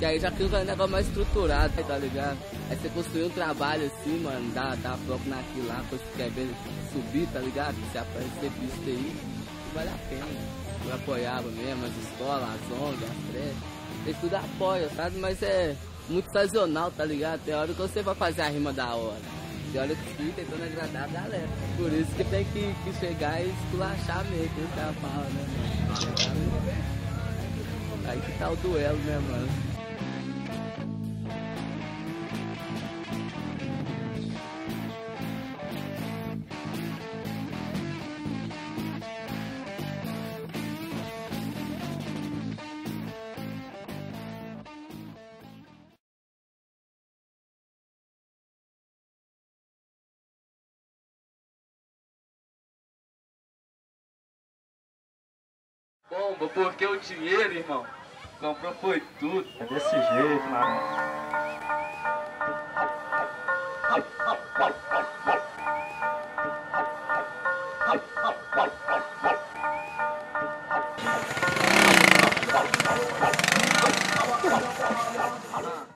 Que aí já fica um negócio mais estruturado, tá ligado? Aí você construir um trabalho assim, mano, dá foco naquilo lá, quando você quer ver subir, tá ligado? Você aparecer visto aí, vale a pena. Eu apoiava mesmo as escolas, as ONGs, as creches. Eles tudo apoiam, sabe? Mas é muito sazonal, tá ligado? Tem hora que você vai fazer a rima da hora. Tem hora que fica tentando agradar a galera. Por isso que tem que chegar e esculachar mesmo, que os caras falam, né, mano? Aí que tá o duelo, né, mano? Bomba, porque o dinheiro, irmão, comprou foi tudo. É desse jeito, mano.